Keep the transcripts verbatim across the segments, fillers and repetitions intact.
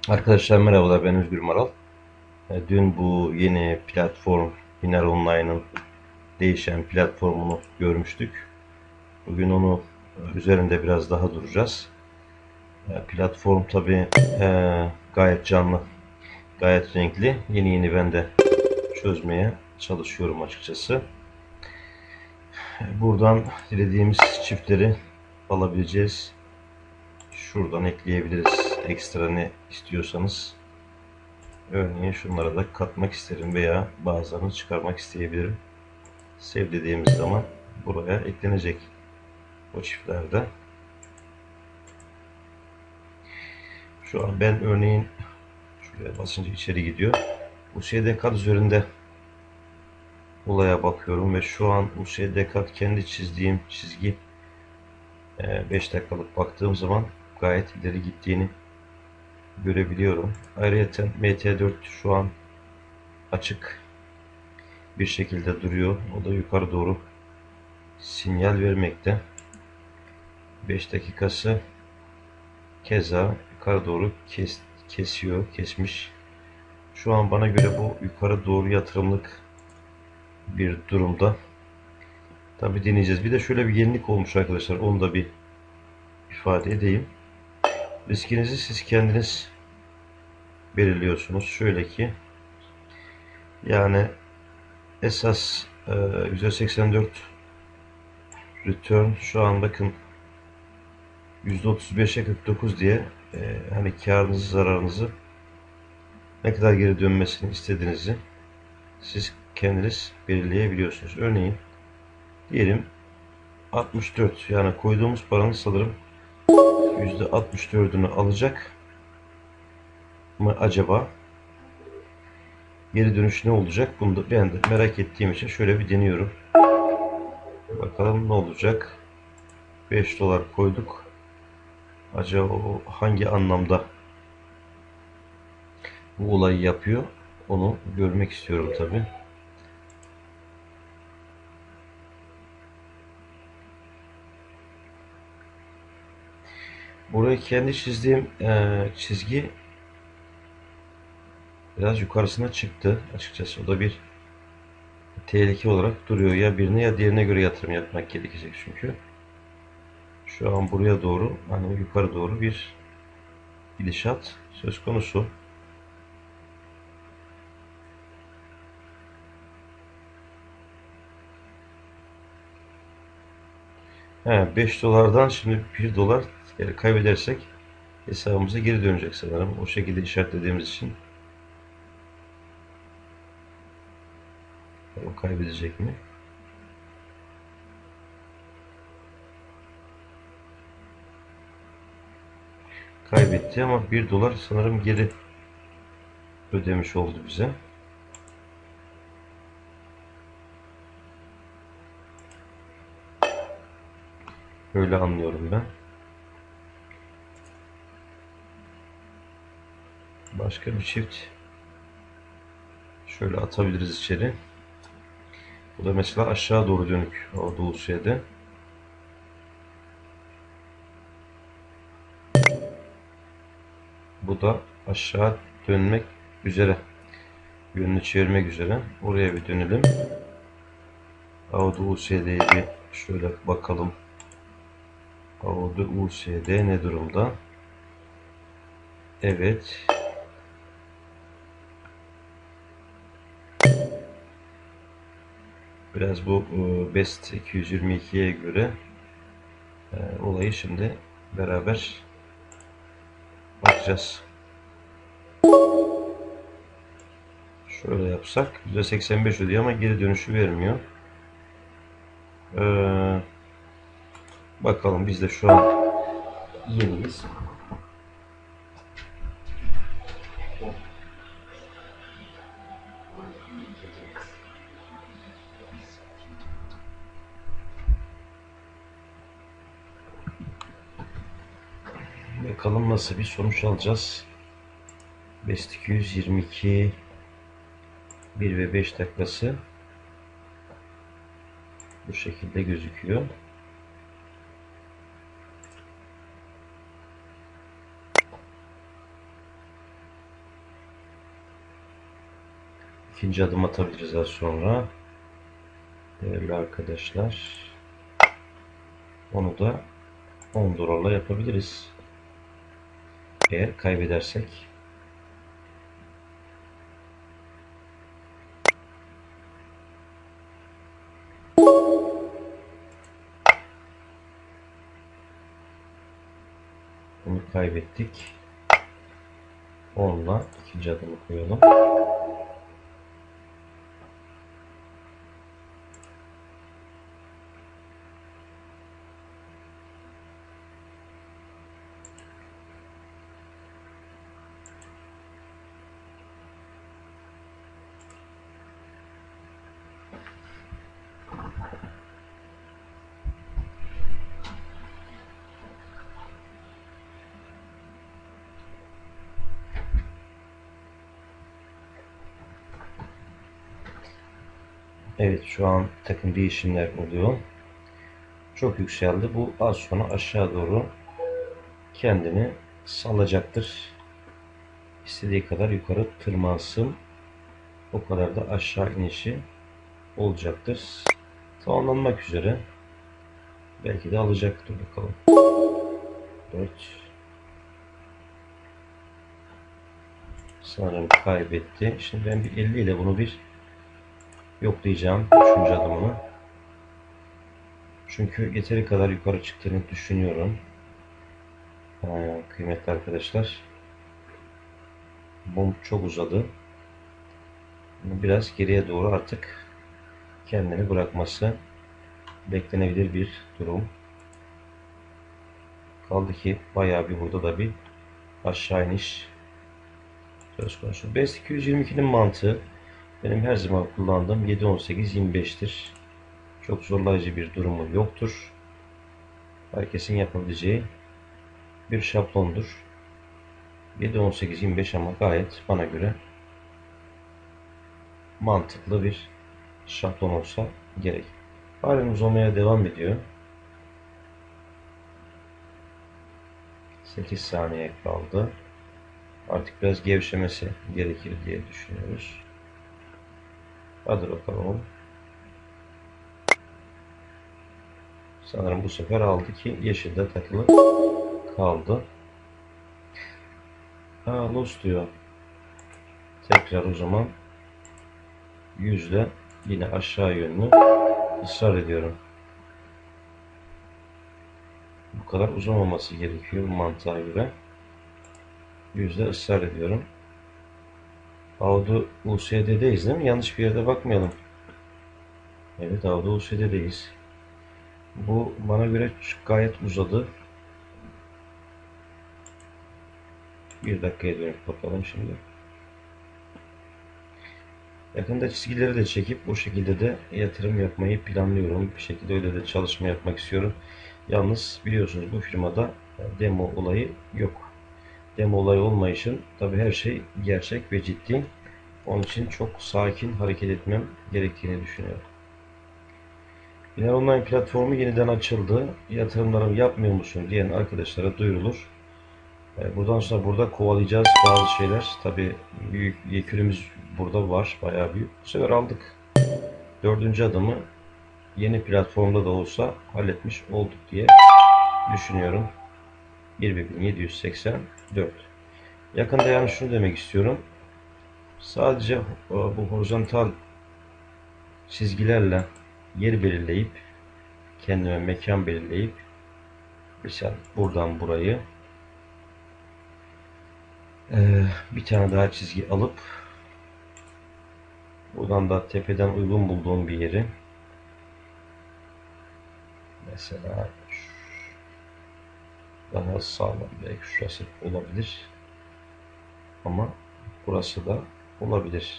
Arkadaşlar merhabalar, ben Özgür Maral. E, Dün bu yeni platform Biner Online'ın değişen platformunu görmüştük. Bugün onu e, üzerinde biraz daha duracağız. E, Platform tabi gayet canlı, gayet renkli. Yeni yeni ben de çözmeye çalışıyorum açıkçası. E, Buradan dilediğimiz çiftleri alabileceğiz. Şuradan ekleyebiliriz ekstra ne istiyorsanız. Örneğin şunlara da katmak isterim veya bazılarını çıkarmak isteyebilirim. Sev dediğimiz zaman buraya eklenecek o çiftlerde. Şu an ben örneğin şuraya basınca içeri gidiyor. U S D Cat üzerinde olaya bakıyorum ve şu an U S D Cat kendi çizdiğim çizgi beş dakikalık baktığım zaman gayet ileri gittiğini görebiliyorum. Ayrıca M T dört şu an açık bir şekilde duruyor. O da yukarı doğru sinyal vermekte. beş dakikası keza yukarı doğru kes, kesiyor, kesmiş. Şu an bana göre bu yukarı doğru yatırımlık bir durumda. Tabi deneyeceğiz. Bir de şöyle bir yenilik olmuş arkadaşlar. Onu da bir ifade edeyim. Riskinizi siz kendiniz belirliyorsunuz. Şöyle ki yani esas e, yüzde seksen dört return şu an bakın yüzde otuz beşe kırk dokuz diye e, hani karınızı zararınızı ne kadar geri dönmesini istediğinizi siz kendiniz belirleyebiliyorsunuz. Örneğin diyelim altmış dört, yani koyduğumuz paranın sanırım yüzde altmış dördünü alacak mı acaba? Geri dönüş ne olacak? Bunu da ben de merak ettiğim için şöyle bir deniyorum. Bakalım ne olacak? beş dolar koyduk. Acaba o hangi anlamda bu olayı yapıyor? Onu görmek istiyorum tabi. Burayı kendi çizdiğim e, çizgi biraz yukarısına çıktı açıkçası. O da bir tehlike olarak duruyor. Ya birine ya diğerine göre yatırım yapmak gerekecek çünkü. Şu an buraya doğru, hani yukarı doğru bir gidişat söz konusu. He, beş dolardan şimdi bir dolar yani kaybedersek hesabımıza geri dönecek sanırım. O şekilde işaretlediğimiz için. O kaybedecek mi? Kaybetti ama bir dolar sanırım geri ödemiş oldu bize. Öyle anlıyorum ben. Başka bir çift şöyle atabiliriz içeri. Bu da mesela aşağı doğru dönük o doğu şeyde. Bu da aşağı dönmek üzere. Yönünü çevirmek üzere. Oraya bir dönelim. Audi U S D'ye bir şöyle bakalım. Audi U S D ne durumda? Evet. Biraz bu e, Best iki yüz yirmi ikiye göre e, olayı şimdi beraber bakacağız. Şöyle yapsak yüzde seksen beş ödüyor ama geri dönüşü vermiyor. Ee, bakalım, biz de şu an yeniyiz. Bakalım nasıl bir sonuç alacağız. Best iki yüz yirmi iki bir ve beş dakikası bu şekilde gözüküyor. İkinci adım atabiliriz az sonra. Değerli arkadaşlar. Onu da on dolarla yapabiliriz. Eğer kaybedersek. Bunu kaybettik. onla ikinci adımı koyalım. Evet, şu an takım değişimler oluyor. Çok yükseldi. Bu az sonra aşağı doğru kendini salacaktır. İstediği kadar yukarı tırmansın. O kadar da aşağı inişi olacaktır. Tamamlanmak üzere. Belki de alacaktır, bakalım. dört. Sanırım kaybetti. Şimdi ben bir elli ile bunu bir yoklayacağım. Üçüncü adımını. Çünkü yeteri kadar yukarı çıktığını düşünüyorum. Ee, kıymetli arkadaşlar. Mum çok uzadı. Biraz geriye doğru artık kendini bırakması beklenebilir bir durum. Kaldı ki bayağı bir burada da bir aşağı iniş söz konusu. BEST iki yüz yirmi ikinin mantığı benim her zaman kullandığım yedi on sekiz yirmi beş'tir. Çok zorlayıcı bir durumu yoktur. Herkesin yapabileceği bir şablondur. yedi on sekiz yirmi beş ama gayet bana göre mantıklı bir şablon olsa gerek. Halen uzamaya devam ediyor. sekiz saniye kaldı. Artık biraz gevşemesi gerekir diye düşünüyoruz. Hadi bakalım. Sanırım bu sefer aldı ki yeşilde takılı kaldı. Ha, loss diyor. Tekrar o zaman yüzde yine aşağı yönlü ısrar ediyorum. Bu kadar uzamaması gerekiyor bu mantığa göre. Yüzde ısrar ediyorum. Avdu U S D'deyiz değil mi? Yanlış bir yerde bakmayalım. Evet, Avdu U S D'deyiz. Bu bana göre gayet uzadı. Bir dakikaya dönüp bakalım şimdi. Yakında çizgileri de çekip bu şekilde de yatırım yapmayı planlıyorum. Bir şekilde öyle de çalışma yapmak istiyorum. Yalnız biliyorsunuz bu firmada demo olayı yok. Demo olayı olmayışın tabi her şey gerçek ve ciddi. Onun için çok sakin hareket etmem gerektiğini düşünüyorum. Biner Online platformu yeniden açıldı. Yatırımlarımı yapmıyor musun diyen arkadaşlara duyurulur. Buradan sonra burada kovalayacağız bazı şeyler. Tabi büyük yekünümüz burada var. Bayağı büyük. Bu sefer aldık. Dördüncü adımı yeni platformda da olsa halletmiş olduk diye düşünüyorum. bir bin yedi yüz seksen dört. Yakında yani şunu demek istiyorum. Sadece bu horizontal çizgilerle yer belirleyip kendime mekan belirleyip mesela buradan burayı bir tane daha çizgi alıp buradan da tepeden uygun bulduğum bir yeri mesela daha sağlam, belki şurası olabilir ama burası da olabilir.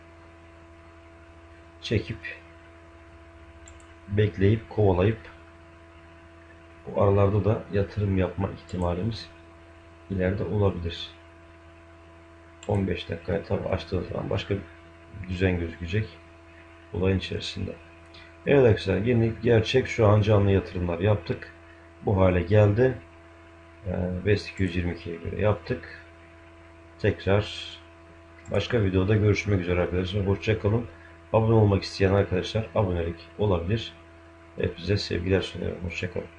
Çekip bekleyip kovalayıp bu aralarda da yatırım yapma ihtimalimiz ileride olabilir. on beş dakikaya tabi açtığınız zaman başka bir düzen gözükecek olayın içerisinde. Evet arkadaşlar, yeni gerçek şu an canlı yatırımlar yaptık. Bu hale geldi. BEST iki yüz yirmi iki'ye göre yaptık. Tekrar Başka videoda görüşmek üzere arkadaşlar. Hoşça kalın. Abone olmak isteyen arkadaşlar abonelik olabilir. Hepinize sevgiler sunuyorum. Hoşça kalın.